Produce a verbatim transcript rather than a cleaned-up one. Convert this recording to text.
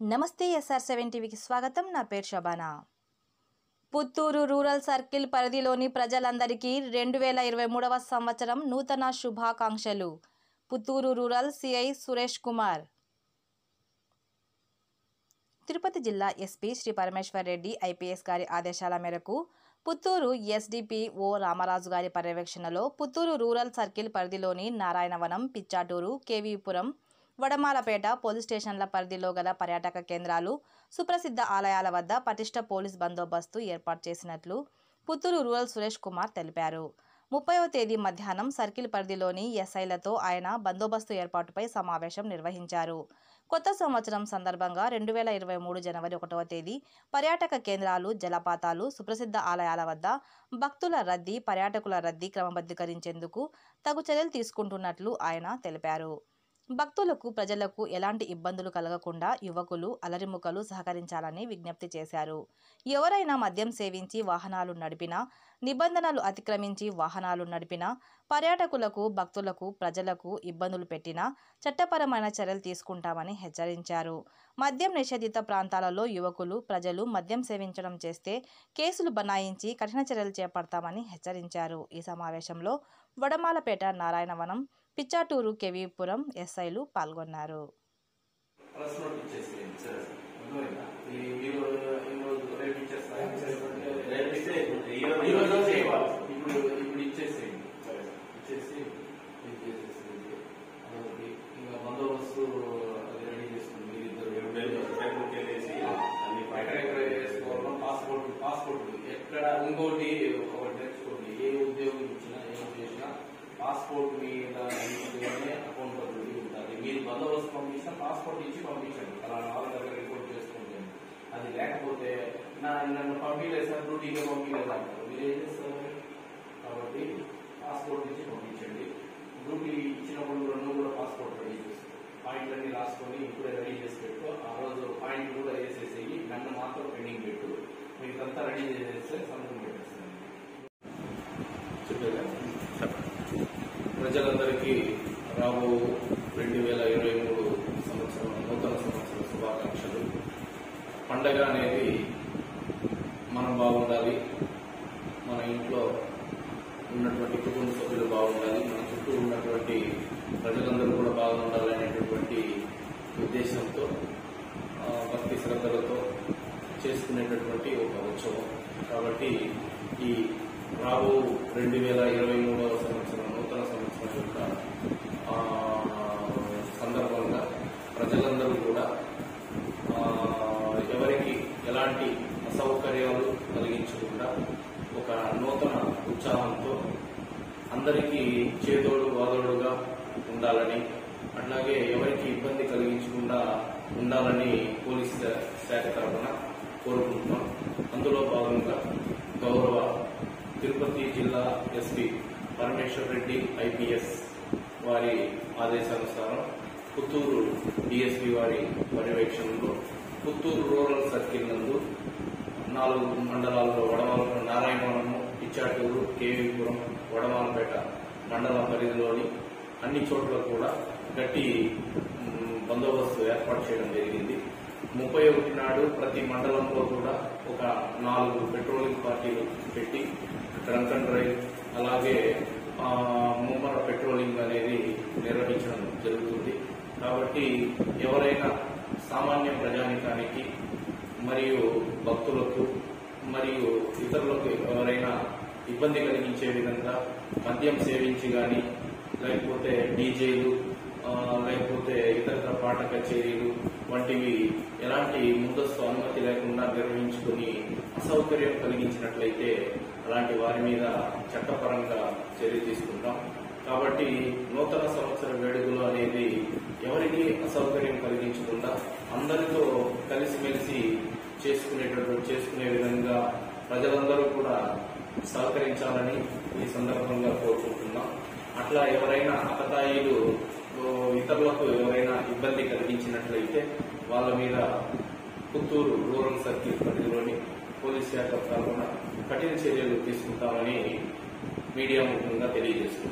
నమస్తే SR seven టీవీకి స్వాగతం. నా పేరు శబానా. పుత్తూరు రూరల్ సర్కిల్ పరిధిలోని ప్రజలందరికీ రెండు వేల ఇరవై మూడవ సంవత్సరం నూతన శుభాకాంక్షలు. Puttur rural CI Suresh Kumar. తిరుపతి జిల్లా ఎస్పీ శ్రీ పరమేశ్వర్ రెడ్డి ఐపీఎస్ గారి ఆదేశాల మేరకు పుత్తూరు ఎస్డిపిఓ రామరాజు గారి పర్యవేక్షణలో పుత్తూరు రూరల్ సర్కిల్ పరిధిలోని నారాయణవనం, పిచ్చాటూరు, కేవీపురం, వడమాలపేట పోలీస్ స్టేషన్ల పరిధిలో గల పర్యాటక కేంద్రాలు, సుప్రసిద్ధ ఆలయాల వద్ద పటిష్ట పోలీస్ బందోబస్తు ఏర్పాటు చేసినట్లు పుత్తూరు రూరల్ సురేష్ కుమార్ తెలిపారు. ముప్పైవ తేదీ మధ్యాహ్నం సర్కిల్ పరిధిలోని ఎస్ఐలతో ఆయన బందోబస్తు ఏర్పాటుపై సమావేశం నిర్వహించారు. కొత్త సంవత్సరం సందర్భంగా రెండు వేల ఇరవై మూడు జనవరి ఒకటవ తేదీ పర్యాటక కేంద్రాలు, జలపాతాలు, సుప్రసిద్ధ ఆలయాల వద్ద భక్తుల రద్దీ, పర్యాటకుల రద్దీ క్రమబద్ధీకరించేందుకు తగు చర్యలు తీసుకుంటున్నట్లు ఆయన తెలిపారు. భక్తులకు, ప్రజలకు ఎలాంటి ఇబ్బందులు కలగకుండా యువకులు, అలరిముకలు సహకరించాలని విజ్ఞప్తి చేశారు. ఎవరైనా మద్యం సేవించి వాహనాలు నడిపినా, నిబంధనలు అతిక్రమించి వాహనాలు నడిపినా, పర్యాటకులకు, భక్తులకు, ప్రజలకు ఇబ్బందులు పెట్టినా చట్టపరమైన చర్యలు తీసుకుంటామని హెచ్చరించారు. మద్యం నిషేధిత ప్రాంతాలలో యువకులు, ప్రజలు మద్యం సేవించడం చేస్తే కేసులు బనాయించి కఠిన చర్యలు చేపడతామని హెచ్చరించారు. ఈ సమావేశంలో వడమాలపేట, నారాయణవనం, పిచ్చాటూరు, కేవీపురం ఎస్ఐలు పాల్గొన్నారు. బందోబస్తు రెడీ చేసుకుని వేసుకోవడం, పాస్పోర్ట్ పాస్పోర్ట్ ఎక్కడ ఇంకోటి ఒకటి నేర్చుకోండి. ఏ ఉద్యోగం ఇచ్చినా, ఏం చేసినా పాస్పోర్ట్ మీద అకౌంట్ ఉంటుంది. మీరు బందోబస్తు పంపించినా పాస్పోర్ట్ ఇచ్చి పంపించండి. అలా వాళ్ళ దగ్గర రిపోర్ట్ చేసుకుంటే అది లేకపోతే నా నన్ను పంపించలేదు సార్, డ్యూటీగా పంపించలేదు అంటారు. మీరు ఏం చేస్తారు? కాబట్టి పాస్పోర్ట్ ఇచ్చి పంపించండి. డ్యూటీ ఇచ్చినప్పుడు రెండు కూడా పాస్పోర్ట్ రెడీ చేస్తారు. పాయింట్లన్నీ రాసుకొని ఇప్పుడే రెడీ చేసి పెట్టు. ఆ రోజు పాయింట్ కూడా వేసేసేయి, నన్ను మాత్రం పెండింగ్ పెట్టు. మీకంతా రెడీ చేసేస్తే సంతకం పెట్టేస్తాను. ప్రజలందరికీ రాబో రెండు వేల ఇరవై మూడు సంవత్సరం నూతన సంవత్సర శుభాకాంక్షలు. పండగ అనేది మనం బాగుండాలి, మన ఇంట్లో ఉన్నటువంటి కుటుంబ సభ్యులు బాగుండాలి, మన చుట్టూ ఉన్నటువంటి ప్రజలందరూ కూడా బాగుండాలి అనేటటువంటి ఉద్దేశంతో భక్తి శ్రద్ధలతో చేసుకునేటటువంటి ఒక ఉత్సవం. కాబట్టి ఈ రాబో రెండు వేల ఇరవై మూడవ సంవత్సరం నూతన సంవత్సరం యొక్క సందర్భంగా ప్రజలందరూ కూడా ఎవరికి ఎలాంటి అసౌకర్యాలు కలిగించకుండా ఒక నూతన ఉత్సాహంతో అందరికీ చేదోడు వాదోడుగా ఉండాలని, అట్లాగే ఎవరికి ఇబ్బంది కలిగించకుండా ఉండాలని పోలీస్ శాఖ తరఫున కోరుకుంటున్నాం. అందులో భాగంగా గౌరవ తిరుపతి జిల్లా ఎస్పీ పరమేశ్వర్ రెడ్డి ఐపీఎస్ వారి ఆదేశానుసారం పుత్తూరు డిఎస్పీ వారి పర్యవేక్షణలో పుత్తూరు రూరల్ సర్కిల్ నందు నాలుగు మండలాల్లో వడమాల, నారాయణవనము, పిచ్చాటూరు, కేవీపురం, వడమాలపేట మండల పరిధిలోని అన్ని చోట్ల కూడా గట్టి బందోబస్తు ఏర్పాటు చేయడం జరిగింది. ముప్పై ఒకటి నాడు ప్రతి మండలంలో కూడా ఒక నాలుగు పెట్రోలింగ్ పార్టీలు పెట్టి డ్రంక్ అండ్ డ్రైవ్, అలాగే ముమ్మర పెట్రోలింగ్ అనేది నిర్వహించడం జరుగుతుంది. కాబట్టి ఎవరైనా సామాన్య ప్రజానికానికి మరియు భక్తులకు మరియు ఇతరులకు ఎవరైనా ఇబ్బంది కలిగించే విధంగా మద్యం సేవించి కానీ, లేకపోతే డీజేలు, లేకపోతే ఇతర పాట కచేరీలు వంటివి ఎలాంటి ముందస్తు అనుమతి లేకుండా నిర్వహించుకుని అసౌకర్యం కలిగించినట్లయితే అలాంటి వారి మీద చట్టపరంగా చర్య తీసుకుంటాం. కాబట్టి నూతన సంవత్సర వేడుకలు అనేది ఎవరికి అసౌకర్యం కలిగించకుండా అందరితో కలిసిమెలిసి చేసుకునేటటువంటి చేసుకునే విధంగా ప్రజలందరూ కూడా సహకరించాలని ఈ సందర్భంగా కోరుకుంటున్నాం. అట్లా ఎవరైనా అకతాయిలు ఇతరులకు ఎవరైనా ఇబ్బంది కలిగించినట్లయితే వాళ్ళ మీద పుత్తూరు రూరల్ సర్కిల్ పరిధిలోని పోలీస్ శాఖ తరఫున కఠిన చర్యలు తీసుకుంటామని మీడియా ముఖ్యంగా తెలియజేస్తున్నారు.